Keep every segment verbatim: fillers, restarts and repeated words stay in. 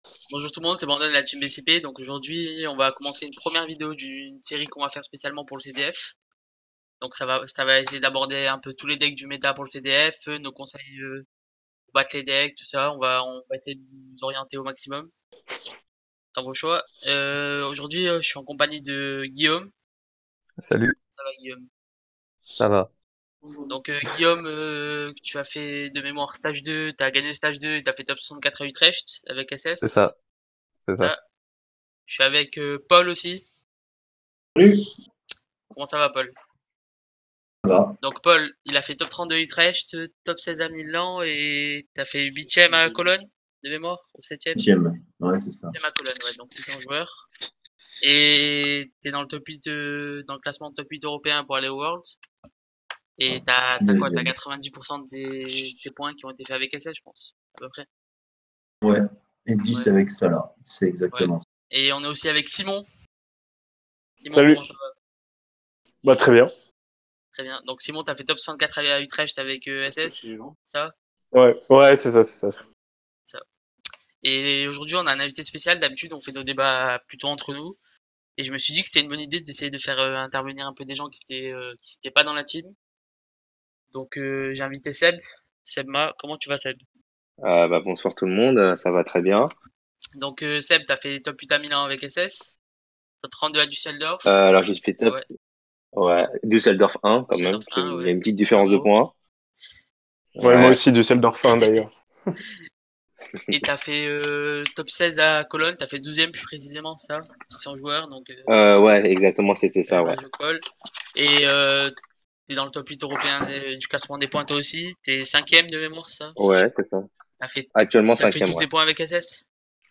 Bonjour tout le monde, c'est Brandon de la team B C P. Donc aujourd'hui, on va commencer une première vidéo d'une série qu'on va faire spécialement pour le C D F. Donc ça va, ça va essayer d'aborder un peu tous les decks du méta pour le C D F, nos conseils euh, pour battre les decks, tout ça. On va, on va essayer de nous orienter au maximum dans vos choix. Euh, aujourd'hui, euh, je suis en compagnie de Guillaume. Salut, Ça va Guillaume? ça va. Donc euh, Guillaume, euh, tu as fait de mémoire stage deux, tu as gagné le stage deux, tu as fait top soixante-quatre à Utrecht avec C'est S S. ça, c'est ça. Ça. Je suis avec euh, Paul aussi. Salut, Comment ça va Paul? ça va. Donc Paul, il a fait top trente de Utrecht, top seize à Milan et t'as fait huitième à Cologne, de mémoire, ou septième? Septième. Ouais, c'est ça. Septième à Cologne, ouais, donc six cents joueurs. Et t'es dans le top huit, euh, dans le classement top huit européen pour aller au Worlds. Et t'as, t'as quoi? T'as Deuxième. quatre-vingt-dix pour cent des, des points qui ont été faits avec S S, je pense, à peu près. Ouais. Et dix Ouais, avec ça, là. C'est ouais. exactement ça. Et on est aussi avec Simon. Simon, Salut. comment ça va? Bah, très bien. Très bien. Donc Simon, t'as fait top soixante-quatre à Utrecht avec euh, S S, ça? Ouais, ouais, c'est ça, c'est ça. Ça. Et aujourd'hui, on a un invité spécial. D'habitude, on fait nos débats plutôt entre nous. Et je me suis dit que c'était une bonne idée d'essayer de faire euh, intervenir un peu des gens qui étaient euh, qui étaient pas dans la team. Donc euh, j'ai invité Seb. Sebma, comment tu vas Seb? Euh, bah, bonsoir tout le monde, euh, ça va très bien. Donc euh, Seb, t'as fait top huit à Milan avec S S, top trente-deux à Düsseldorf. Euh, alors j'ai fait top, Ouais, ouais, Düsseldorf un quand même, Düsseldorf qui- un, il y a ouais. une petite différence de Bravo. points. Ouais, moi Ouais, aussi, Düsseldorf un d'ailleurs. Et t'as fait euh, top seize à Cologne, t'as fait douzième plus précisément, ça, six cents joueurs, donc euh, euh, ouais, exactement, c'était euh, ça, ouais. Radio Call. Et euh, t'es dans le top huit européen euh, du classement des points toi aussi. T'es cinquième de mémoire, ça? Ouais, c'est ça. T'as fait, Actuellement t'as fait cinquième, tous ouais. tes points avec S S?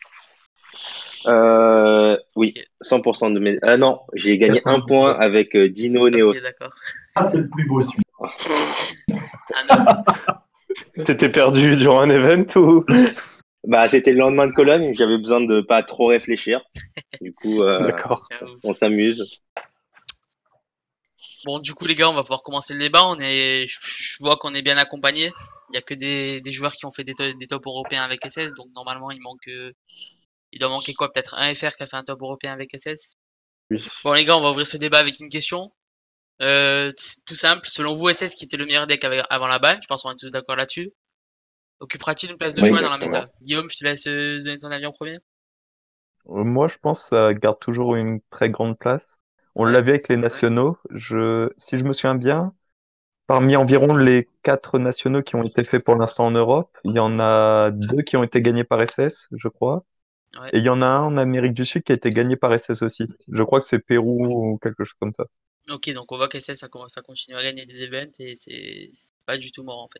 Euh, oui, Ok, cent pour cent de mes... Ah non, j'ai gagné un point avec euh, Dino Neos. ok, d'accord. Ah, c'est le plus beau, celui Un homme. T'étais perdu durant un event ou? Bah, c'était le lendemain de Cologne, j'avais besoin de pas trop réfléchir. Du coup, euh, D'accord. Ciao. on s'amuse. Bon, du coup, les gars, on va pouvoir commencer le débat. On est, je je vois qu'on est bien accompagné. Il y a que des, des joueurs qui ont fait des, to- des tops européens avec S S, donc normalement, il manque, euh, il doit manquer quoi? Peut-être un F R qui a fait un top européen avec S S. Oui. Bon, les gars, on va ouvrir ce débat avec une question. Euh, c'est tout simple. Selon vous, S S qui était le meilleur deck avec- avant la ban, je pense qu'on est tous d'accord là-dessus. Occupera-t-il une place de Oui, choix dans la exactement. méta? Guillaume, je te laisse euh, donner ton avis en premier. Euh, Moi, je pense que ça garde toujours une très grande place. On Ouais, l'a vu avec les nationaux. Je, si je me souviens bien, parmi environ les quatre nationaux qui ont été faits pour l'instant en Europe, il y en a deux qui ont été gagnés par S S, je crois. ouais. Et il y en a un en Amérique du Sud qui a été gagné par S S aussi. Je crois que c'est Pérou ou quelque chose comme ça. Ok, donc on voit qu'S S ça commence à continuer à gagner des events et c'est c'est pas du tout mort en fait.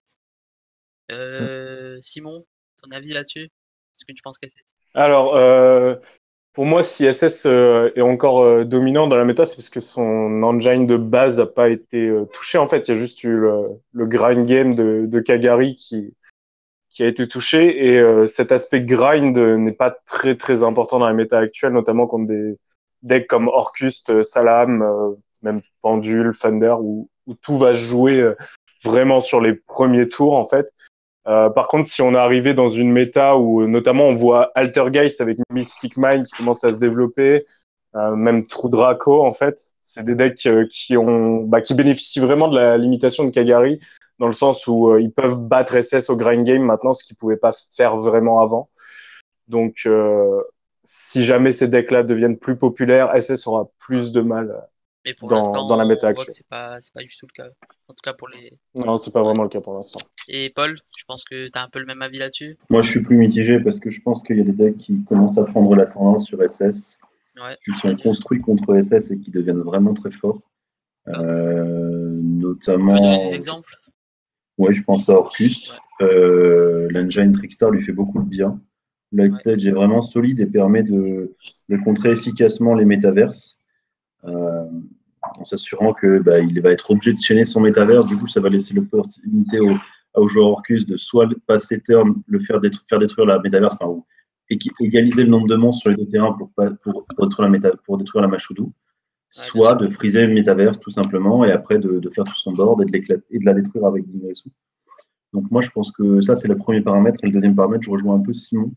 Mm. Euh, Simon, ton avis là-dessus? Est-ce que tu penses qu'S S? Alors, euh, pour moi, si S S euh, est encore euh, dominant dans la méta, c'est parce que son engine de base n'a pas été euh, touché. En fait, il y a juste eu le, le grind game de, de Kagari qui, qui a été touché. Et euh, cet aspect grind n'est pas très, très important dans la méta actuelle, notamment contre des decks comme Orcust, euh, Salam, euh, même Pendule, Thunder, où, où tout va se jouer euh, vraiment sur les premiers tours, en fait. Euh, par contre, si on est arrivé dans une méta où euh, notamment on voit Altergeist avec Mystic Mind qui commence à se développer, euh, même True Draco en fait, c'est des decks euh, qui ont, bah, qui bénéficient vraiment de la limitation de Kagari dans le sens où euh, ils peuvent battre S S au grind game maintenant, ce qu'ils pouvaient pas faire vraiment avant. Donc, euh, si jamais ces decks-là deviennent plus populaires, S S aura plus de mal Mais pour dans dans la l'instant, méta on voit que actuelle. c'est pas c'est pas du tout le cas. En tout cas pour les. Non, c'est pas Ouais. vraiment le cas pour l'instant. Et Paul, je pense que t'as un peu le même avis là-dessus. Moi, je suis plus mitigé parce que je pense qu'il y a des decks qui commencent à prendre l'ascendant sur S S, Ouais, qui sont c'est-à-dire. construits contre S S et qui deviennent vraiment très forts. Ah, Euh, tu peux donner des notamment, exemples? ouais, je pense à Orcust. Ouais, Euh, L'engine Trickstar lui fait beaucoup de bien. Light ouais, Stage est vraiment solide et permet de, de contrer efficacement les métaverses. ouais. Euh, en s'assurant que bah, il va être obligé de chaîner son métaverse. Du coup, ça va laisser l'opportunité au, au joueur Orcus de soit passer turn, le faire, détruire, faire détruire la métaverse, enfin, ou égaliser le nombre de monstres sur les deux terrains pour, pour, pour, détruire, la méta, pour détruire la Mashudu, Ouais, bien soit sûr. de friser le métaverse tout simplement et après de, de faire tout son board et de, et de la détruire avec Dingresu. Donc moi, je pense que ça, c'est le premier paramètre. Et le deuxième paramètre, je rejoins un peu Simon.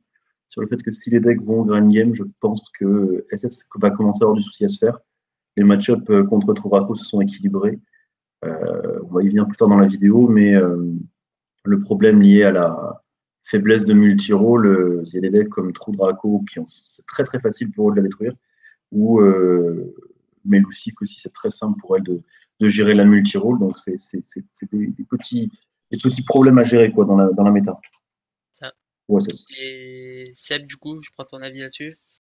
sur le fait que si les decks vont au grind game, je pense que S S va commencer à avoir du souci à se faire. Les match-up contre Troraco se sont équilibrés. Euh, on va y venir plus tard dans la vidéo, mais euh, le problème lié à la faiblesse de multi-role, il y a des decks comme True Draco qui ont, c'est très très facile pour eux de la détruire, ou euh, Melusik aussi, c'est très simple pour elle de, de gérer la multi-role, donc c'est, c'est, c'est, c'est des, des, petits, des petits problèmes à gérer quoi, dans, la, dans la méta. Ça. Ouais, et Seb, du coup, je prends ton avis là-dessus.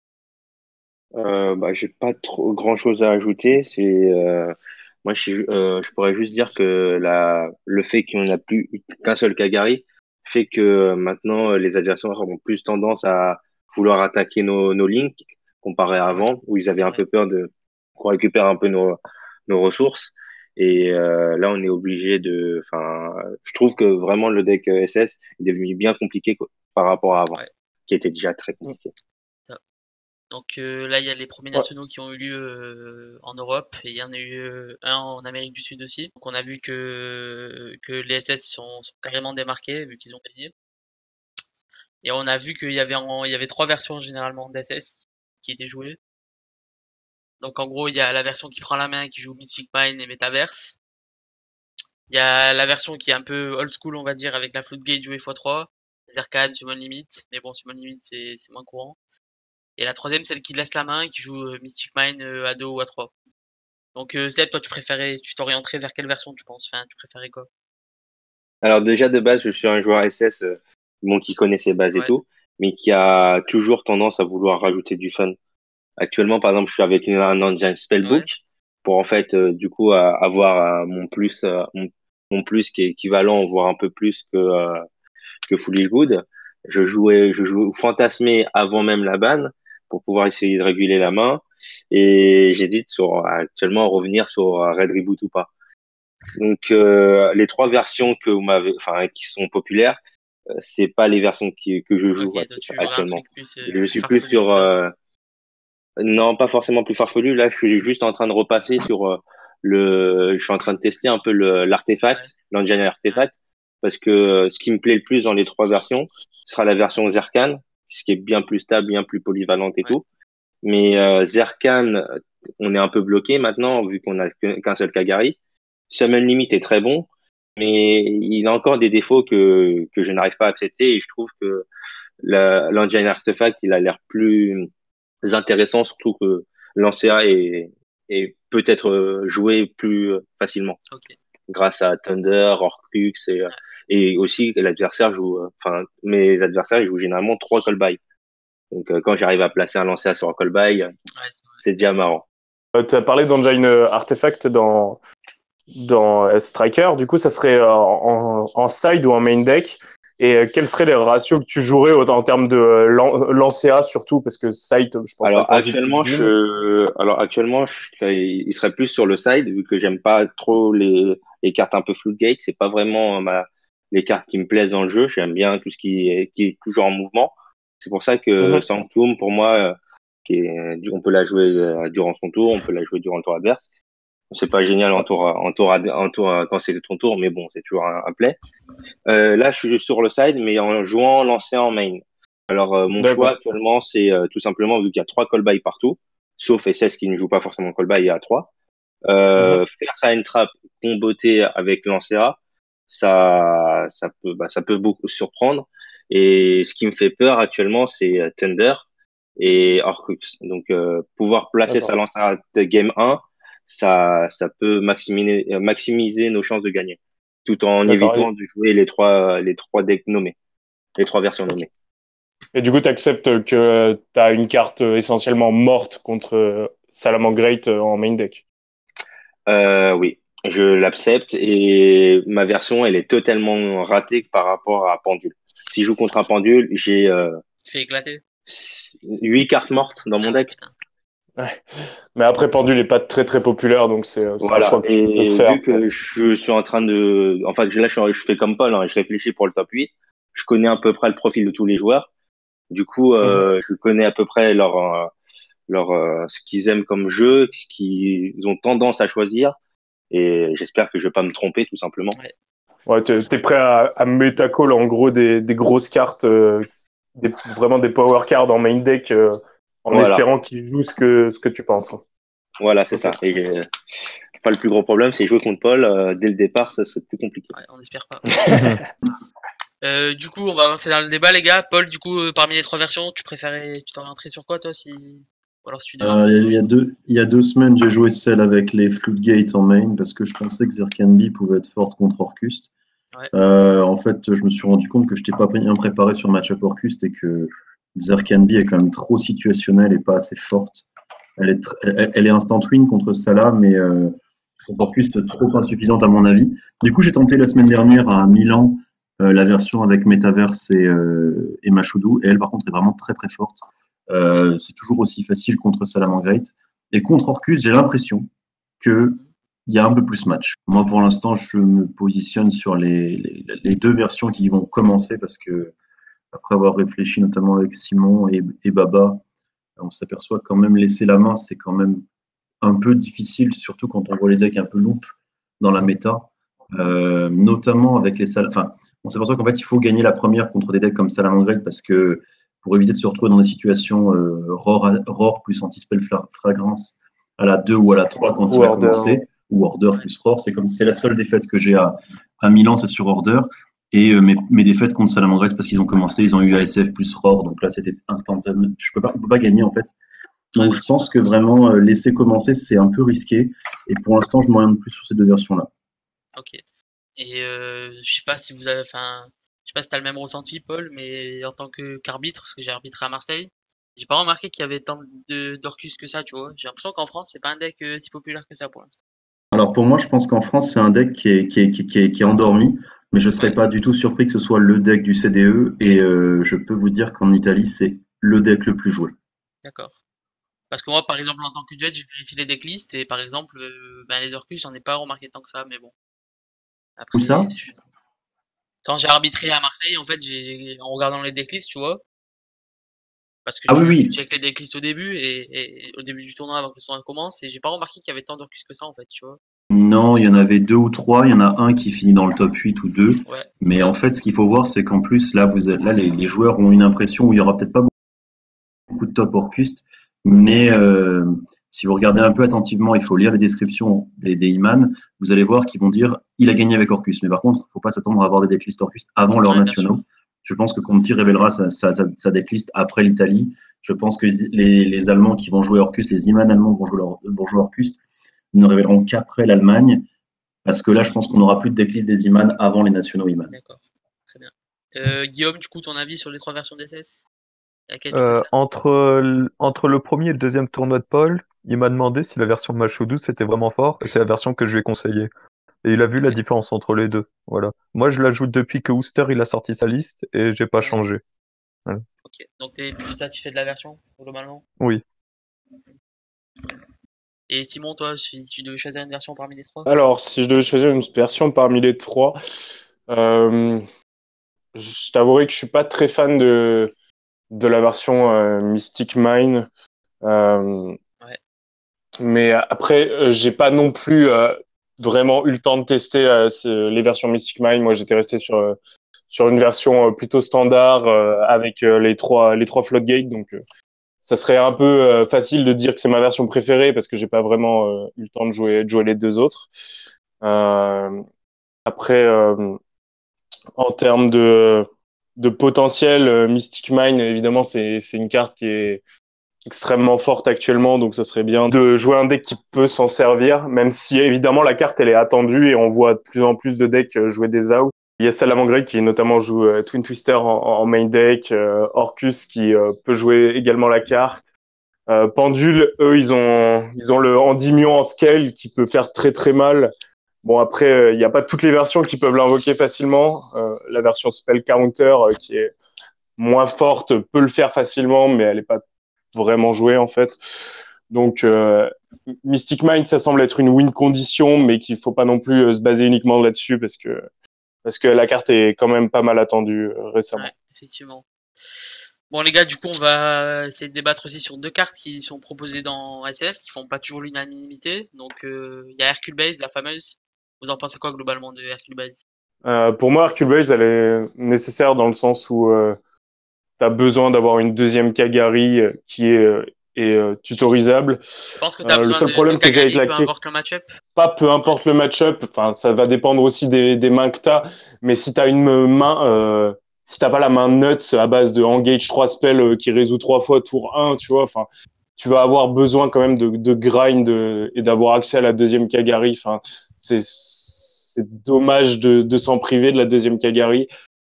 Euh, bah, j'ai pas trop grand chose à ajouter. C'est euh, moi, je, euh, je pourrais juste dire que la, le fait qu'on n'a plus qu'un seul Kagari fait que maintenant les adversaires ont plus tendance à vouloir attaquer nos, nos links comparé à avant Ouais, où ils avaient un vrai. peu peur de qu'on récupère un peu nos, nos ressources. Et euh, là, on est obligé de. Enfin, je trouve que vraiment le deck S S est devenu bien compliqué quoi, par rapport à avant, ouais. qui était déjà très compliqué. Donc euh, là, il y a les premiers Ouais. nationaux qui ont eu lieu euh, en Europe et il y en a eu euh, un en Amérique du Sud aussi. Donc on a vu que, que les S S sont, sont carrément démarqués vu qu'ils ont gagné. Et on a vu qu'il y avait en, il y avait trois versions généralement d'S S qui étaient jouées. Donc en gros, il y a la version qui prend la main qui joue Mystic Mine et Metaverse. Il y a la version qui est un peu old school, on va dire, avec la Floodgate jouée fois trois, Zerkan, Summon Limit. Mais bon, Summon Limit, c'est, c'est moins courant. Et la troisième, celle qui laisse la main, qui joue euh, Mystic Mine euh, à deux ou à trois. Donc euh, Seb, toi tu préférais, tu t'orienterais vers quelle version tu penses? Enfin, tu préférais quoi? Alors déjà de base, je suis un joueur S S euh, bon, qui connaît ses bases et Ouais. tout, mais qui a toujours tendance à vouloir rajouter du fun. Actuellement, par exemple, je suis avec une- un engine Spellbook Ouais. pour en fait euh, du coup euh, avoir euh, mon plus euh, mon, mon plus qui est équivalent, voire un peu plus que euh, que Foolish Good. Je jouais, je jouais fantasmé avant même la ban pour pouvoir essayer de réguler la main et j'hésite sur actuellement à revenir sur euh, Red Reboot ou pas. Donc euh, les trois versions que vous m'avez, enfin qui sont populaires, euh, c'est pas les versions qui, que je joue Ok, actu- toi tu jouerais un actuellement. truc plus, euh, Je plus suis plus farfelu, sur, ça. euh, non pas forcément plus farfelu. Là, je suis juste en train de repasser sur euh, le, je suis en train de tester un peu le l'artefact, Ouais. l'engine Ouais. artefact, parce que euh, ce qui me plaît le plus dans les trois versions sera la version Zerkan, ce qui est bien plus stable, bien plus polyvalente et Ouais. tout. Mais euh, Zerkan, on est un peu bloqué maintenant vu qu'on a que- qu'un seul Kagari. Summon Limit est très bon, mais il a encore des défauts que, que je n'arrive pas à accepter et je trouve que la- l'Engine Artifact, il a l'air plus intéressant, surtout que l'Ancea est, est peut-être euh, joué plus facilement Ok. grâce à Thunder, Horcrux et, Ouais. et aussi l'adversaire joue, euh, enfin, mes adversaires ils jouent généralement trois call by. Donc euh, quand j'arrive à placer un Lancea sur un call by, Ouais, c'est vrai. c'est déjà marrant. Euh, tu as parlé d'Engine Artifact dans, dans euh, Striker. Du coup, ça serait euh, en, en side ou en main deck. Et euh, quels seraient les ratios que tu jouerais au- en termes de euh, lan- Lancea surtout? Parce que side, je pense pas que Alors tu en joues plus actuellement, d'une. je, alors actuellement, je, il serait plus sur le side vu que j'aime pas trop les, les cartes un peu floodgate. C'est pas vraiment euh, ma, les cartes qui me plaisent dans le jeu. J'aime bien tout ce qui est, qui est toujours en mouvement. C'est pour ça que Mhm. Sanctum, pour moi, euh, qui est, on peut la jouer euh, durant son tour, on peut la jouer durant le tour adverse. C'est pas génial en Ouais. tour, en tour, ad- en tour euh, quand c'est ton tour, mais bon, c'est toujours un, un play. Euh, là, je suis sur le side, mais en jouant lancé en main. Alors, euh, mon choix D'accord. actuellement, c'est euh, tout simplement, vu qu'il y a trois call by partout, sauf S S qui ne joue pas forcément call by, il y a trois, Mhm. euh, faire ça une trap comboter avec Lancea, ça, ça peut, bah, ça peut beaucoup surprendre. Et ce qui me fait peur actuellement, c'est euh, Thunder et Horcrux. Donc, euh, pouvoir placer sa D'accord. Lancea de game un, ça, ça peut maximiser, euh, maximiser nos chances de gagner, tout en D'accord. évitant Et, de jouer les trois, les trois decks nommés, les trois versions nommées. et du coup, tu acceptes que tu as une carte euh, essentiellement morte contre euh, Salamangreat euh, en main deck. Euh, oui, je l'accepte et ma version, elle est totalement ratée par rapport à Pendule. Si je joue contre un Pendule, j'ai euh, Tu fais éclater. huit cartes mortes dans mon Ah ouais, deck. putain. Ouais. Mais après, Pendule n'est pas très très populaire, donc c'est euh, c'est un Voilà. choix que tu peux Et faire. vu que je suis en train de, enfin, là, je, suis- je fais comme Paul, hein, je réfléchis pour le top huit. Je connais à peu près le profil de tous les joueurs. Du coup, Mhm. euh, je connais à peu près leur, euh, leur, euh, ce qu'ils aiment comme jeu, ce qu'ils ont tendance à choisir. Et j'espère que je vais pas me tromper, tout simplement. Ouais. Ouais, t'es, t'es prêt à, à méta-call en gros des, des grosses cartes euh, des, vraiment des power cards en main deck euh, en Voilà. espérant qu'ils jouent ce que, ce que tu penses. Voilà, c'est Ok. ça. Et euh, pas le plus gros problème, c'est jouer contre Paul euh, dès le départ, ça c'est plus compliqué. Ouais, on espère pas. Euh, du coup, on va avancer dans le débat, les gars. Paul, du coup, euh, parmi les trois versions, tu préférais, tu t'orienterais sur quoi, toi, si, ou alors si tu devais en Euh, choisir il y a une? deux, il y a deux semaines, j'ai joué celle avec les Floodgate en main parce que je pensais que Zerkanbi pouvait être forte contre Orcust. Ouais. Euh, en fait, je me suis rendu compte que je n'étais pas bien préparé sur le match-up Orcust et que Zerkanbi est quand même trop situationnelle et pas assez forte. Elle est, tr- elle, elle est instant win contre Salah, mais euh, contre Orcust trop insuffisante à mon avis. Du coup, j'ai tenté la semaine dernière à Milan euh, la version avec Metaverse et, euh, et Mashoudou, et elle, par contre, est vraiment très très forte. Euh, c'est toujours aussi facile contre Salamangreat. Et contre Orcus, j'ai l'impression qu'il y a un peu plus match. Moi, pour l'instant, je me positionne sur les, les, les, deux versions qui vont commencer parce que, après avoir réfléchi notamment avec Simon et, et Baba, on s'aperçoit quand même laisser la main, c'est quand même un peu difficile, surtout quand on voit les decks un peu loop dans la méta, euh, notamment avec les salles. Enfin, on s'aperçoit qu'en fait, il faut gagner la première contre des decks comme Salamangreat parce que pour éviter de se retrouver dans des situations euh, Roar, Roar plus anti-spell fragrance à la deux ou à la trois quand il va commencer, ou Order plus Roar, c'est comme c'est la seule défaite que j'ai à, à Milan, c'est sur Order. Et euh, mes, mes défaites contre Salamangreat, parce qu'ils ont commencé, ils ont eu A S F plus Roar, donc là c'était instantané. Je peux pas, on peut pas gagner en fait. Donc Ouais, je pense que vraiment euh, laisser commencer, c'est un peu risqué. Et pour l'instant, je m'oriente plus sur ces deux versions-là. Ok. Et euh, je sais pas si vous avez, enfin, je sais pas si t'as le même ressenti, Paul, mais en tant que qu'arbitre, parce que j'ai arbitré à Marseille, j'ai pas remarqué qu'il y avait tant de d'Orcus que ça, tu vois. J'ai l'impression qu'en France, c'est pas un deck euh, si populaire que ça pour l'instant. Alors pour moi, je pense qu'en France, c'est un deck qui est, qui est, qui est, qui est, qui est endormi, mais je ne serais Ouais, pas du tout surpris que ce soit le deck du C D E. Et euh, je peux vous dire qu'en Italie, c'est le deck le plus joué. d'accord. Parce que moi, par exemple, en tant que judge, j'ai vérifié les decklists et par exemple, euh, ben, les Orcus, j'en ai pas remarqué tant que ça, mais bon. Où ça? Après, je- quand j'ai arbitré à Marseille, en fait, j'ai, en regardant les decklists, tu vois, parce que Ah oui, tu, tu oui. check les decklists au début et, et au début du tournoi avant que le tournoi commence, et j'ai pas remarqué qu'il y avait tant d'Orcus que ça, en fait, tu vois. Non, Je il y sais en pas. avait deux ou trois. Il y en a un qui finit dans le top huit ou deux. Ouais, c'est Mais en ça. fait, ce qu'il faut voir, c'est qu'en plus, là, vous êtes, là les, les joueurs ont une impression où il y aura peut-être pas beaucoup de top Orcust. Mais euh, si vous regardez un peu attentivement, il faut lire les descriptions des, des Iman, vous allez voir qu'ils vont dire il a gagné avec Orcus. Mais par contre, il ne faut pas s'attendre à avoir des decklists Orcus avant leurs Ouais, bien sûr. nationaux. Je pense que Conti révélera sa, sa, sa, sa decklist après l'Italie. Je pense que les, les Allemands qui vont jouer Orcus, les Iman allemands vont jouer, leur, vont jouer Orcus, ne révéleront qu'après l'Allemagne. Parce que là, je pense qu'on n'aura plus de decklist des Iman avant les nationaux Iman. D'accord. Très bien. Euh, Guillaume, du coup, ton avis sur les trois versions d'S S? Laquelle tu Euh, préfères? entre, l- entre le premier et le deuxième tournoi de Paul, il m'a demandé si la version Mashoudou c'était vraiment fort, et c'est la version que je lui ai conseillée. Et il a vu la Ouais. différence entre les deux. Voilà. Moi, je l'ajoute depuis que Wooster il a sorti sa liste et j'ai pas Ouais. changé. Voilà. Ok. Donc t'es plutôt satisfait de la version, globalement? Oui. Et Simon, toi, si tu devais choisir une version parmi les trois? Alors, si je devais choisir une version parmi les trois, euh, je t'avouerai que je suis pas très fan de, de la version euh, Mystic Mine. Euh, Ouais. mais après, euh, j'ai pas non plus euh, vraiment eu le temps de tester euh, ce- les versions Mystic Mine. Moi, j'étais resté sur, euh, sur une version euh, plutôt standard euh, avec euh, les trois, les trois floodgates. Donc, euh, ça serait un peu euh, facile de dire que c'est ma version préférée parce que j'ai pas vraiment euh, eu le temps de jouer, de jouer les deux autres. Euh, après, euh, en termes de, de potentiel, euh, Mystic Mine, évidemment, c'est, c'est une carte qui est extrêmement forte actuellement, donc ça serait bien de jouer un deck qui peut s'en servir, même si évidemment la carte elle est attendue et on voit de plus en plus de decks euh, jouer des outs. Il y a Salamangreat qui notamment joue euh, Twin Twister en, en main deck, euh, Orcus qui euh, peut jouer également la carte. Euh, Pendule, eux, ils ont, ils ont le Endymion en scale qui peut faire très très mal. Bon, après, il n'y a pas toutes les versions qui peuvent l'invoquer facilement. Euh, la version Spell Counter, euh, qui est moins forte, peut le faire facilement, mais elle n'est pas vraiment jouée, en fait. Donc, euh, Mystic Mind, ça semble être une win condition, mais qu'il ne faut pas non plus euh, se baser uniquement là-dessus, parce que, parce que la carte est quand même pas mal attendue euh, récemment. Ouais, effectivement. Bon les gars, du coup on va essayer de débattre aussi sur deux cartes qui sont proposées dans S S, qui font pas toujours l'unanimité. Donc il euh, y a Hercule Base, la fameuse. Vous en pensez quoi globalement de Hercule Base? Euh, pour moi, Hercule Base, elle est nécessaire dans le sens où euh, t'as besoin d'avoir une deuxième Kagari euh, qui est, euh, est euh, tutorisable. Je pense que tu as Euh, le besoin seul de, de problème que j'ai avec Kagari, la peu K, importe le match-up. pas peu importe le match-up, enfin ça va dépendre aussi des, des mains que t'as, mais si t'as une main, euh, si t'as pas la main nuts à base de engage trois spells euh, qui résout trois fois tour un, tu vois, enfin tu vas avoir besoin quand même de, de grind euh, et d'avoir accès à la deuxième Kagari. Enfin c'est c'est dommage de, de s'en priver de la deuxième Kagari.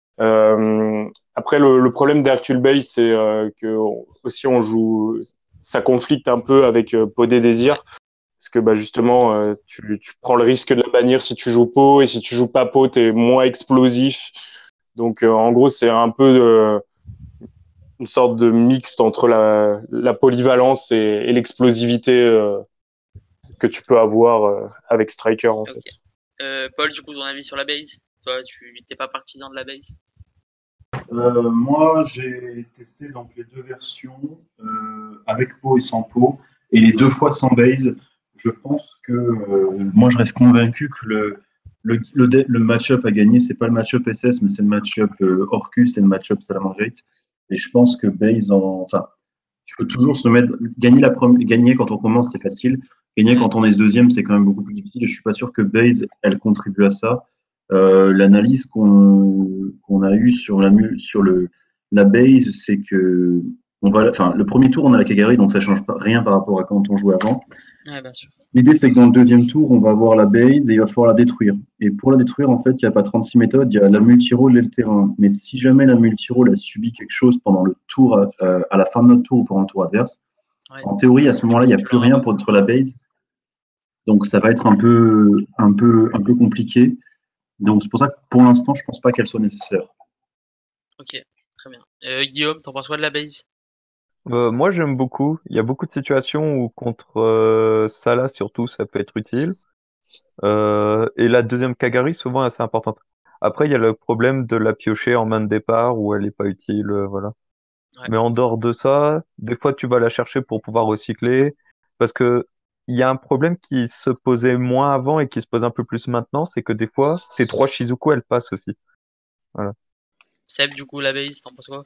Euh, après le, le problème d'Hercule Bay, c'est euh, que aussi on joue, ça conflicte un peu avec euh, Podé Désir. Parce que bah justement, euh, tu, tu prends le risque de la bannir si tu joues Pau, et si tu joues pas Pau, t'es moins explosif. Donc euh, en gros, c'est un peu euh, une sorte de mixte entre la, la polyvalence et, et l'explosivité euh, que tu peux avoir euh, avec Striker en Ok. fait. Euh, Paul, du coup, ton avis sur la base? Toi, tu n'es pas partisan de la base? Euh, moi, j'ai testé donc les deux versions euh, avec pot et sans pot, et les deux fois sans base. Je pense que euh, moi, je reste convaincu que le, le, le, de- le match-up à gagner, c'est pas le match-up S S, mais c'est le match-up euh, Orcus et le match-up Salamangreat. Et je pense que base, en, enfin, il faut toujours se mettre. Gagner, la prom- gagner quand on commence, c'est facile. Gagner Ouais. quand on est deuxième, c'est quand même beaucoup plus difficile. Et je suis pas sûr que base, elle contribue à ça. Euh, l'analyse qu'on qu'on a eue sur la mu- sur le la base, c'est que on va, enfin, le premier tour, on a la Kagari, donc ça change pas rien par rapport à quand on jouait avant. Ouais, bien sûr. L'idée, c'est que dans le deuxième tour, on va avoir la base et il va falloir la détruire. Et pour la détruire, en fait, il n'y a pas trente-six méthodes, il y a la multi-role et le terrain. Mais si jamais la multi-role a subi quelque chose pendant le tour, euh, à la fin de notre tour ou pendant le tour adverse, Ouais. en théorie, à ce moment-là, il n'y a Tu plus l'auras rien pas. pour détruire la base. Donc ça va être un peu, un peu, un peu compliqué. Donc c'est pour ça que pour l'instant, je pense pas qu'elle soit nécessaire. Ok, très bien. Euh, Guillaume, t'en penses quoi de la base? Euh, moi, j'aime beaucoup. Il y a beaucoup de situations où contre euh, Salah, surtout, ça peut être utile. Euh, et la deuxième Kagari, souvent, est assez importante. Après, il y a le problème de la piocher en main de départ où elle n'est pas utile. euh, voilà. Ouais. Mais en dehors de ça, des fois, tu vas la chercher pour pouvoir recycler. Parce que il y a un problème qui se posait moins avant et qui se pose un peu plus maintenant, c'est que des fois, tes trois Shizuku, elles passent aussi. Voilà. Seb, du coup, la base, t'en penses quoi?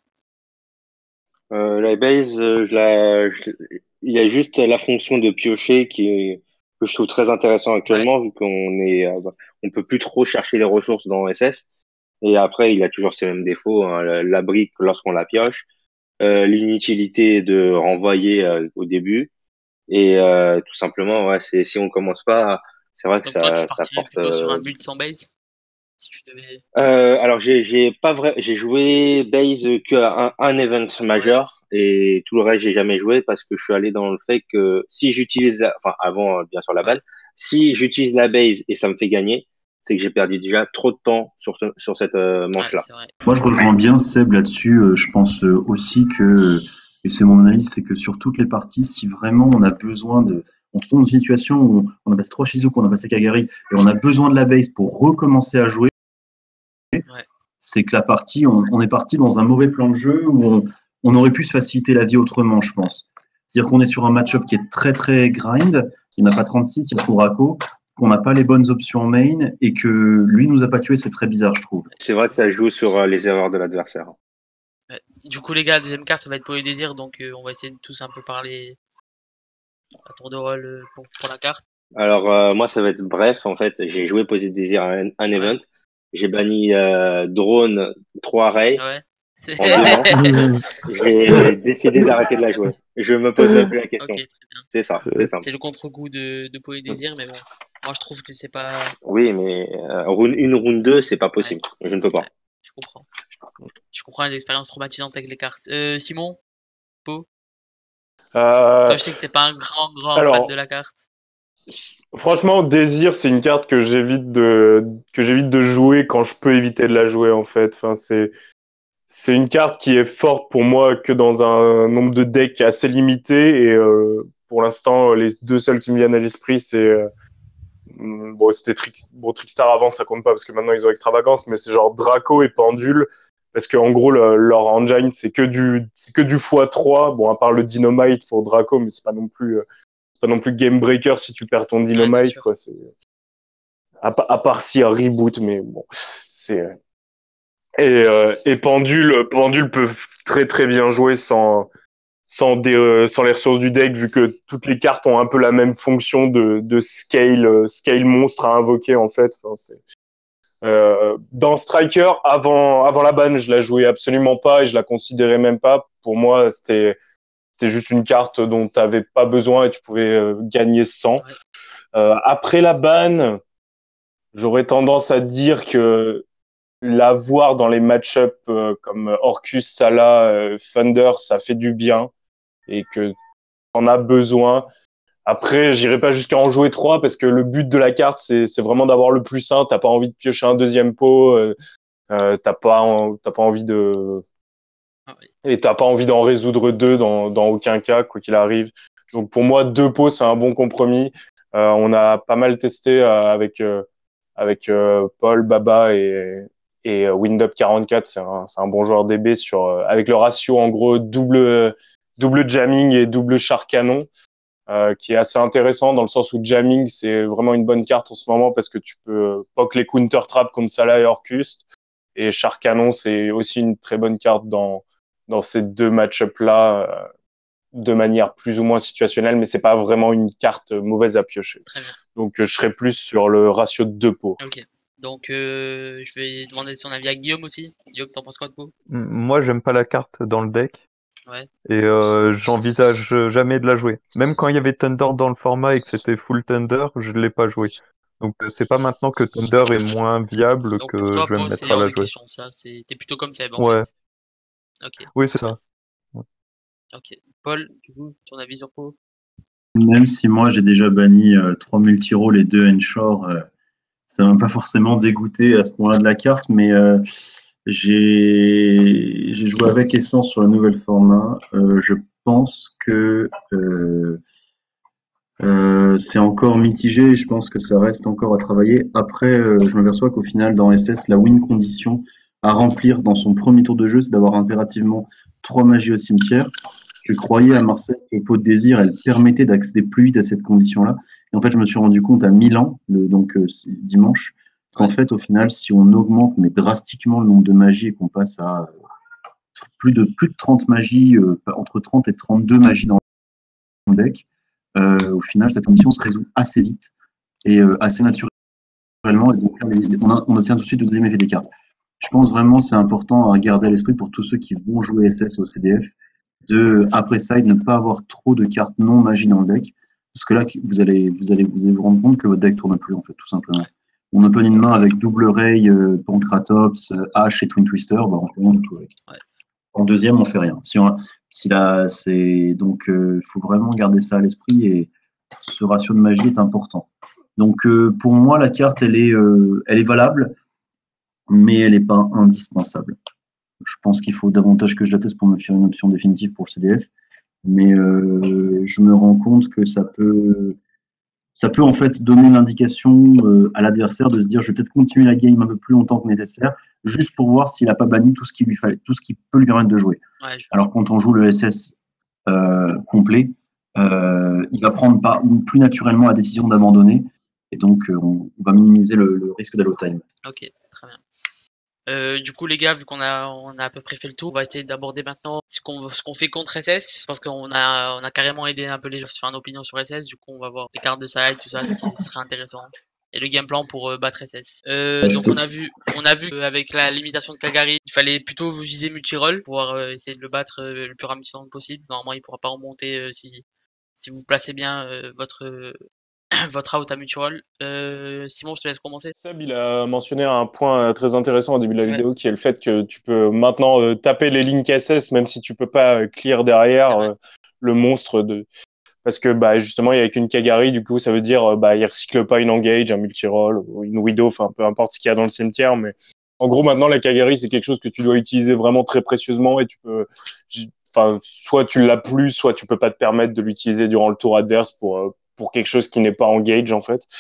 Euh, la base, euh, je la, je- il y a juste la fonction de piocher qui est, que je trouve très intéressant Ouais, actuellement, vu qu'on est, euh, on peut plus trop chercher les ressources dans S S. Et après, il a toujours ses mêmes défauts, hein, la, la brique lorsqu'on la ouais. pioche, euh, l'inutilité de renvoyer euh, au début, et euh, tout simplement, ouais, c'est si on commence pas, c'est vrai que Donc toi, tu ça, ça partirais porte. plutôt sur euh, un build sans base? Si tu devais... Euh, alors j'ai j'ai pas vrai j'ai joué base que à un, un event Ouais, majeur et tout le reste j'ai jamais joué parce que je suis allé dans le fait que si j'utilise la, enfin avant euh, bien sûr la ouais, balle, si j'utilise la base et ça me fait gagner, c'est que j'ai perdu déjà trop de temps sur ce, sur cette euh, ouais, manche-là. c'est vrai. Moi, je rejoins bien Seb là-dessus. Euh, Je pense euh, aussi que, et c'est mon analyse, c'est que sur toutes les parties, si vraiment on a besoin de, on se trouve dans une situation où on a passé trois Shizuku, on a passé Kagari, et on a besoin de la base pour recommencer à jouer, Ouais, c'est que la partie, on, on est parti dans un mauvais plan de jeu où on, on aurait pu se faciliter la vie autrement, je pense. C'est-à-dire qu'on est sur un match-up qui est très très grind, il n'a pas trente-six, il trouve Rako, qu'on n'a pas les bonnes options en main et que lui nous a pas tué, c'est très bizarre, je trouve. C'est vrai que ça joue sur euh, les erreurs de l'adversaire. ouais. Du coup, les gars, la deuxième carte, ça va être Poe et Désir, donc euh, on va essayer de tous un peu parler à tour de rôle euh, pour, pour la carte. Alors euh, moi ça va être bref en fait, j'ai joué Poser Désir un, un Ouais, event, j'ai banni euh, Drone trois Ray ouais. en deux manches. J'ai décidé d'arrêter de la jouer. Je me pose même plus la Ok, question. très bien. C'est ça, c'est simple. C'est le contre-coup de, de Poe et Désir, mais bon, moi je trouve que c'est pas... Oui, mais euh, round- une round deux, c'est pas Ouais, possible. Je ne peux ouais, pas. je comprends. Je comprends les expériences traumatisantes avec les cartes. Euh, Simon, Poe, toi Euh, je sais que t'es pas un grand, grand fan de alors, la carte. franchement, Désir, c'est une carte que j'évite de que j'évite de jouer quand je peux éviter de la jouer en fait. Enfin, c'est c'est une carte qui est forte pour moi que dans un nombre de decks assez limité et euh, pour l'instant, les deux seuls qui me viennent à l'esprit, c'est euh, bon, c'était Trix... bon, Trickstar avant, ça compte pas parce que maintenant ils ont Extravagance, mais c'est genre Draco et Pendule. Parce que en gros, le, leur engine, c'est que du, c'est que du fois trois. Bon, à part le Dynamite pour Draco, mais c'est pas non plus, euh, c'est pas non plus game breaker si tu perds ton Ouais, bien Dynamite, sûr. quoi. C'est, à, pa- à part si un reboot, mais bon, c'est, Et, euh, et Pendule, Pendule peut très très bien jouer sans, sans, des, euh, sans les ressources du deck, vu que toutes les cartes ont un peu la même fonction de, de scale, euh, scale monstre à invoquer en fait. Enfin, c'est... Euh, dans Striker, avant, avant la ban, je la jouais absolument pas et je la considérais même pas. Pour moi, c'était, c'était juste une carte dont tu n'avais pas besoin et tu pouvais euh, gagner cent. Ouais. Euh, après la ban, j'aurais tendance à dire que la voir dans les match-up euh, comme Orcus, Salah, euh, Thunder, ça fait du bien et que t'en as besoin. Après, j'irai pas jusqu'à en jouer trois parce que le but de la carte, c'est, c'est vraiment d'avoir le plus un. T'as pas envie de piocher un deuxième pot, euh, euh, t'as pas, en, t'as pas envie de, Ah oui. et t'as pas envie d'en résoudre deux dans, dans aucun cas, quoi qu'il arrive. Donc pour moi, deux pots, c'est un bon compromis. Euh, on a pas mal testé euh, avec euh, avec euh, Paul, Baba et et euh, Windup quarante-quatre, c'est un c'est un bon joueur D B sur euh, avec le ratio en gros double double jamming et double char canon. Euh, qui est assez intéressant dans le sens où jamming c'est vraiment une bonne carte en ce moment parce que tu peux poke les counter traps contre Salah et Orcus, et char canon c'est aussi une très bonne carte dans dans ces deux match-up là euh, de manière plus ou moins situationnelle, mais c'est pas vraiment une carte mauvaise à piocher. Très bien. Donc euh, je serais plus sur le ratio de deux pots. Ok. Donc, euh, je vais demander son avis à Guillaume aussi. Guillaume, t'en penses quoi de vous? M- Moi, j'aime pas la carte dans le deck Ouais. et euh, j'envisage jamais de la jouer. Même quand il y avait Thunder dans le format et que c'était full Thunder, je l'ai pas joué. Donc euh, c'est pas maintenant que Thunder est moins viable Donc, pour que toi, je vais me Pau, c'est mettre à hors la de jouer. question, ça. C'est... T'es plutôt comme Seb, en Ouais, fait. Ok. oui, c'est Très bien. ça. Ouais. Ok. Paul, du coup, ton avis sur Pau? Même si moi j'ai déjà banni euh, trois multi-rolls et deux Ensure, euh, ça m'a pas forcément dégoûté à ce point-là de la carte, mais euh, j'ai j'ai joué avec Essence sur le nouvel format. Euh, je pense que euh, euh, c'est encore mitigé et je pense que ça reste encore à travailler. Après, euh, je m'aperçois qu'au final, dans S S, la win condition à remplir dans son premier tour de jeu, c'est d'avoir impérativement trois magies au cimetière. Je croyais à Marseille que Pot de Désir, elle permettait d'accéder plus vite à cette condition-là. Et en fait, je me suis rendu compte à Milan, le, donc euh, dimanche, qu'en Ouais. fait, au final, si on augmente mais drastiquement le nombre de magies et qu'on passe à euh, plus de plus de trente magies, euh, entre trente et trente-deux magies dans le deck, euh, au final, cette condition se résout assez vite et euh, assez naturellement. Et donc là, les- on, a- on obtient tout de suite le deuxième effet des cartes. Je pense vraiment que c'est important à garder à l'esprit pour tous ceux qui vont jouer S S au C D F, de, après ça, et de ne pas avoir trop de cartes non magie dans le deck. Parce que là, vous allez vous, allez, vous allez vous rendre compte que votre deck tourne plus, en fait, tout simplement. On open une main avec double Ray, euh, Pancratops, euh, H et Twin Twister, bah, on fait rien du tout avec. Ouais. En deuxième, on fait rien. Si on, si là, c'est, donc, il euh, faut vraiment garder ça à l'esprit et ce ratio de magie est important. Donc, euh, pour moi, la carte, elle est, euh, elle est valable, mais elle n'est pas indispensable. Je pense qu'il faut davantage que je la teste pour me faire une option définitive pour le C D F. Mais euh, je me rends compte que ça peut, ça peut en fait donner l'indication euh, à l'adversaire de se dire je vais peut-être continuer la game un peu plus longtemps que nécessaire, juste pour voir s'il n'a pas banni tout ce qui lui fallait, tout ce qui peut lui permettre de jouer. Ouais, je... Alors quand on joue le S S euh, complet, euh, il va prendre pas, plus naturellement la décision d'abandonner, et donc euh, on, on va minimiser le, le risque d'allow time. Ok, très bien. Euh, du coup, les gars, vu qu'on a, on a à peu près fait le tour, on va essayer d'aborder maintenant ce qu'on, ce qu'on fait contre S S. Je pense qu'on a, on a carrément aidé un peu les gens à se faire une opinion sur S S. Du coup, on va voir les cartes de side, tout ça, ce qui serait intéressant. Et le game plan pour euh, battre S S. Euh, donc on a vu, on a vu qu'avec la limitation de Kagari, il fallait plutôt viser multi-roll, pouvoir euh, essayer de le battre euh, le plus rapidement possible. Normalement, il pourra pas remonter euh, si, si vous placez bien euh, votre, euh, votre out à multi-roll. Euh, Simon, je te laisse commencer. Seb, il a mentionné un point euh, très intéressant au début de la Ouais. vidéo, qui est le fait que tu peux maintenant euh, taper les lignes S S, même si tu peux pas euh, clear derrière euh, le monstre de. Parce que bah justement, il y a qu'une Kagari, du coup, ça veut dire euh, bah il recycle pas une engage, un multi-roll ou une widow, enfin peu importe ce qu'il y a dans le cimetière, mais en gros maintenant la Kagari c'est quelque chose que tu dois utiliser vraiment très précieusement et tu peux, enfin soit tu l'as plus, soit tu peux pas te permettre de l'utiliser durant le tour adverse pour euh, pour quelque chose qui n'est pas engage en fait.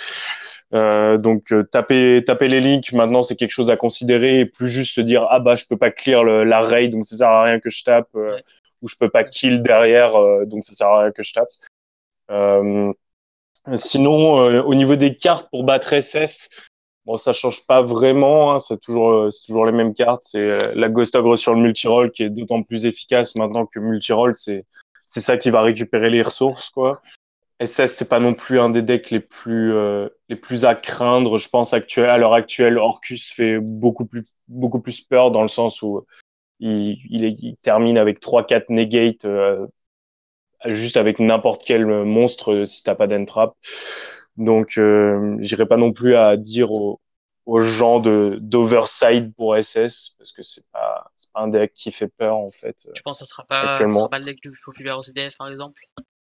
Euh, donc euh, taper taper les links maintenant c'est quelque chose à considérer et plus juste se dire ah bah je peux pas clear le, la raid donc ça sert à rien que je tape euh, Ouais. ou je peux pas kill derrière euh, donc ça sert à rien que je tape. Euh, sinon euh, au niveau des cartes pour battre S S, bon, ça change pas vraiment, hein, c'est toujours, c'est toujours les mêmes cartes. C'est la Ghost Ogre sur le multi-roll qui est d'autant plus efficace maintenant que multi-roll, c'est, c'est ça qui va récupérer les ressources, quoi. S S, c'est pas non plus un des decks les plus, euh, les plus à craindre, je pense, actuel, à l'heure actuelle. Orcus fait beaucoup plus, beaucoup plus peur dans le sens où il, il, est, il termine avec trois quatre negate, euh, juste avec n'importe quel monstre euh, si t'as pas d'entrap. Donc, euh, j'irai pas non plus à dire aux, aux gens de, d'overside pour S S, parce que c'est pas, c'est pas un deck qui fait peur, en fait. Tu penses que ça sera pas, ça actuellement. sera pas le deck le plus populaire au C D F, par exemple?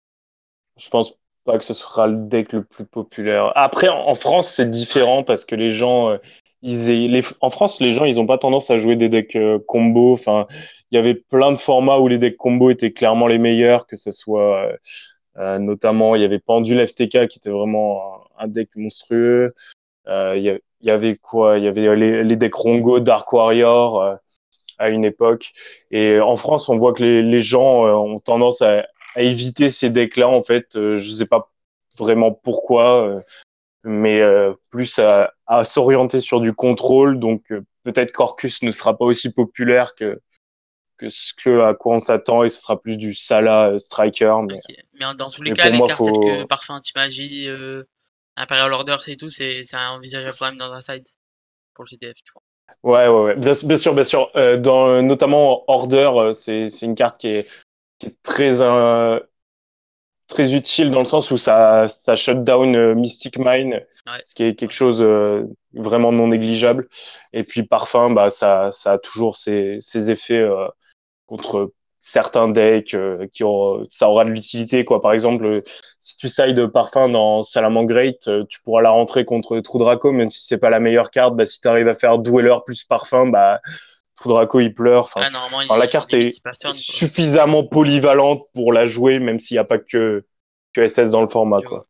Je pense pas que ce sera le deck le plus populaire. Après, en France, c'est différent parce que les gens, euh, ils aient, les, en France, les gens, ils ont pas tendance à jouer des decks euh, combo. Enfin, il y avait plein de formats où les decks combo étaient clairement les meilleurs, que ce soit, euh, notamment, il y avait Pendule F T K qui était vraiment un, un deck monstrueux. Euh, il, y a, il y avait quoi? Il y avait les, les decks Rongo, Dark Warrior euh, à une époque. Et en France, on voit que les, les gens euh, ont tendance à à éviter ces decks-là, en fait. Euh, je sais pas vraiment pourquoi, euh, mais euh, plus à, à s'orienter sur du contrôle. Donc, euh, peut-être qu'Orcus ne sera pas aussi populaire que, que ce que, à quoi on s'attend, et ce sera plus du Sala euh, Striker. Mais, okay. Mais dans tous les mais cas, les moi, cartes faut... telles que Parfum Anti-Magie, euh, Imperial Orders et tout, c'est, c'est envisageable quand même dans un side pour le C D F, tu vois. Ouais, ouais, ouais. Bien, bien sûr, bien sûr. Euh, dans, notamment Order, euh, c'est, c'est une carte qui est, qui est très, euh, très utile dans le sens où ça, ça shut down euh, Mystic Mine, Ouais. ce qui est quelque chose euh, vraiment non négligeable. Et puis Parfum, bah, ça, ça a toujours ses, ses effets euh, contre certains decks euh, qui ont, ça aura de l'utilité, quoi. Par exemple, euh, si tu sides Parfum dans Salamangreat, euh, tu pourras la rentrer contre True Draco, même si c'est pas la meilleure carte. Bah, si tu arrives à faire Dweller plus Parfum, bah, True Draco il pleure. Enfin, Ah, normalement, enfin il, la carte il, est il passe turn, quoi. suffisamment polyvalente pour la jouer, même s'il n'y a pas que, que S S dans le format, Je quoi.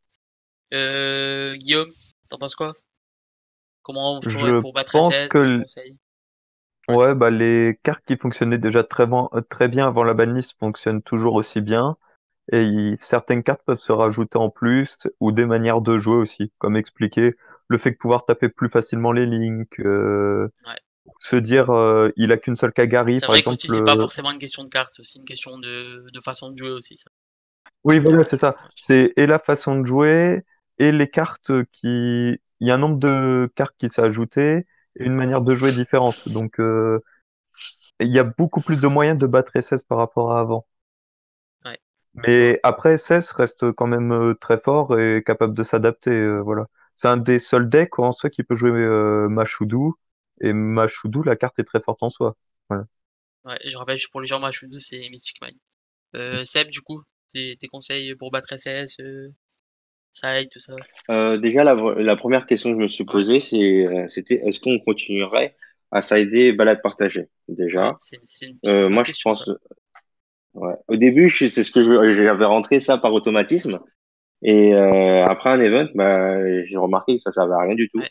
Euh, Guillaume, t'en penses quoi? Comment on ferait Je pour battre pense S S, que tes l- conseils? ouais, bah les cartes qui fonctionnaient déjà très, bon- euh, très bien avant la banlist fonctionnent toujours aussi bien. Et il- certaines cartes peuvent se rajouter en plus, ou des manières de jouer aussi, comme expliqué. Le fait de pouvoir taper plus facilement les links, euh, Ouais. se dire euh, il a qu'une seule Kagari, C'est par vrai qu'aussi, exemple. c'est pas euh, forcément une question de cartes, c'est aussi une question de, de façon de jouer aussi, ça. Oui, voilà, c'est ça. C'est et la façon de jouer, et les cartes qui. Il y a un nombre de cartes qui s'est ajouté, et une manière de jouer différente. Donc, euh, il y a beaucoup plus de moyens de battre S S par rapport à avant. Ouais. Mais après, S S reste quand même euh, très fort et capable de s'adapter. euh, voilà. C'est un des seuls decks en soi qui peut jouer euh, Mashudu. Et Mashudu, la carte est très forte en soi. Voilà. Ouais, je rappelle, pour les gens, moi, je suis c'est Mystic Mind. Euh, Seb, du coup, tes, tes conseils pour battre S S, euh, side, tout ça. Euh, déjà, la, la première question que je me suis Ouais, posée, c'est, euh, c'était est-ce qu'on continuerait à sider balade partagée? c'est, Déjà, c'est, c'est une, c'est une euh, bonne moi, je question, ça. pense, ouais. Au début, je- c'est ce que je- j'avais rentré ça par automatisme. Et euh, après un event, bah, j'ai remarqué que ça servait à rien du tout. Ouais,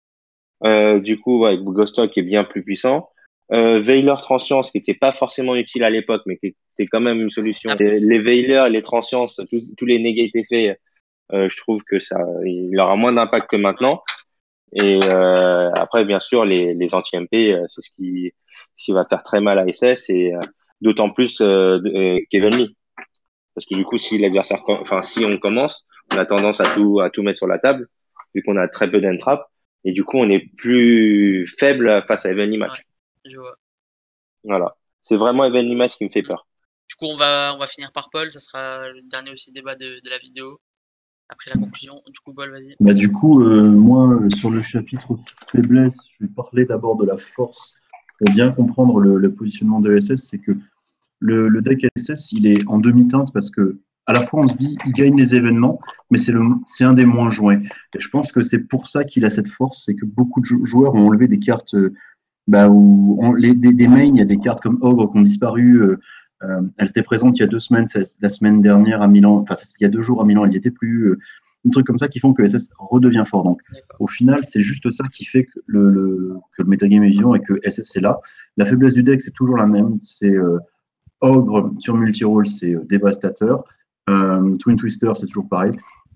Euh, du coup, ouais, Ghostock est bien plus puissant. Euh, Veiler Transcience, qui était pas forcément utile à l'époque, mais qui était quand même une solution. ah, Les, les Veilers, les Transciences, tous tous les negate effets, euh, je trouve que ça, il aura moins d'impact que ouais, maintenant. Et euh, après, bien sûr, les, les anti-M P, euh, c'est ce qui, ce qui va faire très mal à S S, et euh, d'autant plus euh, de- euh, qu'Evenly. Parce que du coup, si l'adversaire, com- enfin, si on commence, on a tendance à tout, à tout mettre sur la table, vu qu'on a très peu d'entrap, et du coup, on est plus faible face à Evenly ouais, Match. je vois. Voilà. C'est vraiment Evenly Match qui me fait Mm. peur. Du coup, on va, on va finir par Paul, ça sera le dernier aussi débat de, de la vidéo. Après la conclusion, du coup, Paul, vas-y. Bah, du coup, euh, moi, euh, sur le chapitre faiblesse, je vais parler d'abord de la force. Pour bien comprendre le, le positionnement de S S, c'est que le, le deck S S, il est en demi-teinte parce que à la fois on se dit il gagne les événements, mais c'est le c'est un des moins joués. Et je pense que c'est pour ça qu'il a cette force, c'est que beaucoup de joueurs ont enlevé des cartes euh, bah, où on, les, des, des mains, il y a des cartes comme Ogre qui ont disparu. Euh, euh, elles étaient présentes il y a deux semaines, la semaine dernière à Milan, enfin il y a deux jours à Milan, elles n'y étaient plus. Euh, un truc comme ça qui font que S S redevient fort. Donc D'accord. au final, c'est juste ça qui fait que le, le, que le metagame est vivant et que S S est là. La faiblesse du deck, c'est toujours la même. C'est euh, Ogre sur multi-roll, c'est euh, dévastateur. Euh, Twin Twister, c'est toujours pareil.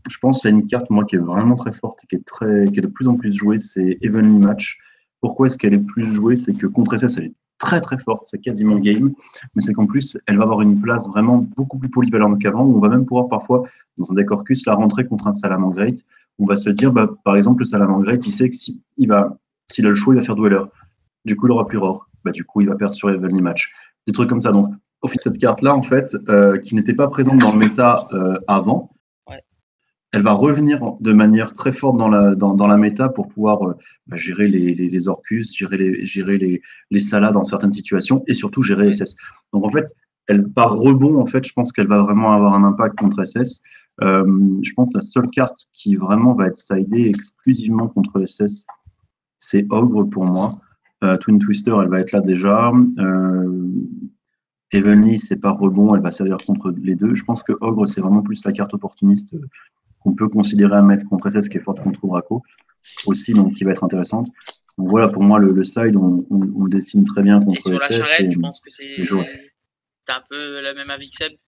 je pense qu'il y a une carte, moi, qui est vraiment très forte et qui est, très, qui est de plus en plus jouée, c'est Evenly Match. Pourquoi est-ce qu'elle est plus jouée? C'est que contre S S, elle est très très forte, c'est quasiment game, mais c'est qu'en plus, elle va avoir une place vraiment beaucoup plus polyvalente qu'avant, où on va même pouvoir parfois, dans un deck Orcus, la rentrer contre un Salamangreat. On va se dire, bah, par exemple, le Salamangreat, il sait que s'il va, s'il a le choix, il va faire Dweller. Du coup, il aura plus Roar. Bah, du coup, il va perdre sur Evenly Match. Des trucs comme ça. Donc, au final, cette carte-là, en fait, euh, qui n'était pas présente dans le méta euh, avant, Ouais. elle va revenir de manière très forte dans la, dans, dans la méta pour pouvoir euh, bah, gérer les, les, les Orcus, gérer les, gérer les, les Salas dans certaines situations et surtout gérer S S. Donc, en fait, elle, par rebond, en fait, je pense qu'elle va vraiment avoir un impact contre S S. Euh, je pense que la seule carte qui vraiment va être sidée exclusivement contre S S, c'est Ogre pour moi. Euh, Twin Twister, elle va être là déjà. Euh, Evenly, c'est pas rebond, elle va servir contre les deux. Je pense que Ogre, c'est vraiment plus la carte opportuniste euh, qu'on peut considérer à mettre contre S S, qui est forte contre Braco aussi, donc qui va être intéressante. Donc voilà, pour moi, le, le side, on, on, on, le dessine très bien contre S S. Et sur S S. La Charrette, je pense que c'est. T'as un peu la même avis que Seb.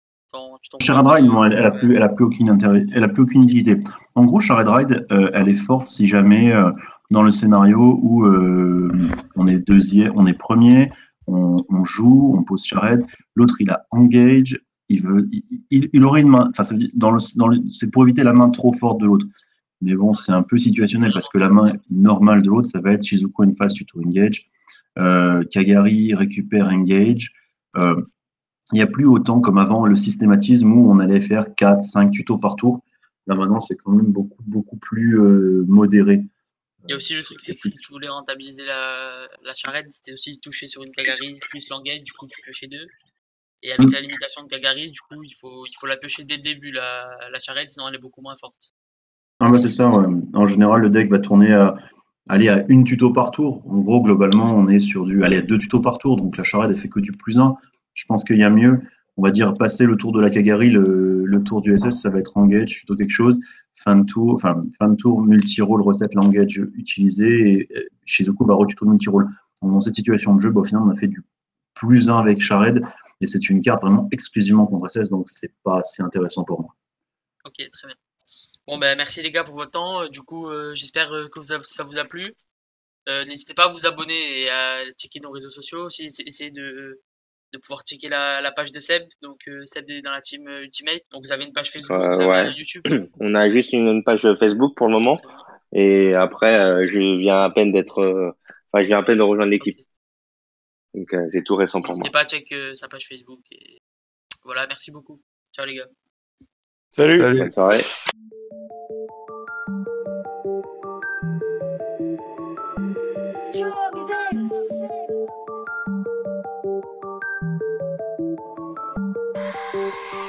Shared Ride, non, elle, elle, a plus, elle a plus aucune intérêt, elle a plus aucune utilité. En gros, Shared Ride, euh, elle est forte si jamais euh, dans le scénario où euh, on est deuxième, on est premier, on, on joue, on pose Shared, l'autre il a engage, il veut, il, il, il aurait une main, enfin dans le, dans le, c'est pour éviter la main trop forte de l'autre. Mais bon, c'est un peu situationnel parce que la main normale de l'autre, ça va être Shizuku and Fast to engage, euh, Kagari récupère engage. Euh, Il n'y a plus autant comme avant le systématisme où on allait faire quatre, cinq tutos par tour. Là maintenant, c'est quand même beaucoup, beaucoup plus euh, modéré. Il y a aussi le truc, c'est que si tu voulais rentabiliser la, la charrette, c'était aussi toucher sur une Kagari plus l'engage, du coup tu piochais deux. Et avec mmh. la limitation de Kagari, du coup il faut, il faut la piocher dès le début, la, la charrette, sinon elle est beaucoup moins forte. Ah bah c'est ça, ouais. En général, le deck va tourner à, aller à une tuto par tour. En gros, globalement, on est sur du, allez, à deux tutos par tour, donc la charrette, elle fait que du plus un. Je pense qu'il y a mieux. On va dire passer le tour de la Kagari, le, le tour du S S, ça va être engage, plutôt quelque chose. Fin de tour, enfin, fin de tour, multi-roll, recette, l'engage utilisé, et Shizuku va retuto multi-roll. Dans cette situation de jeu, bah, au final, on a fait du plus un avec Shared, et c'est une carte vraiment exclusivement contre S S, donc c'est pas assez intéressant pour moi. Ok, très bien. Bon, ben, merci les gars pour votre temps. Du coup, euh, j'espère que vous a, ça vous a plu. Euh, n'hésitez pas à vous abonner et à checker nos réseaux sociaux. Aussi, essayez de, de pouvoir checker la, la page de Seb. Donc, euh, Seb est dans la team Ultimate. Donc, vous avez une page Facebook, euh, vous avez ouais. un YouTube. On a juste une, une page Facebook pour le moment. Et après, euh, je viens à peine d'être, euh, enfin, je viens à peine de rejoindre l'équipe. Okay. Donc, euh, c'est tout récent pour moi. N'hésitez pas à checker sa page Facebook. Et voilà, merci beaucoup. Ciao les gars. Salut. Salut. Bonne soirée. Show me this.